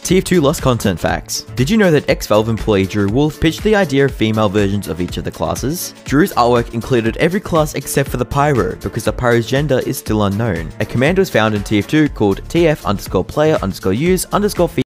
TF2 Lost Content Facts. Did you know that ex-Valve employee Drew Wolf pitched the idea of female versions of each of the classes? Drew's artwork included every class except for the Pyro, because the Pyro's gender is still unknown. A command was found in TF2 called TF_player_use_female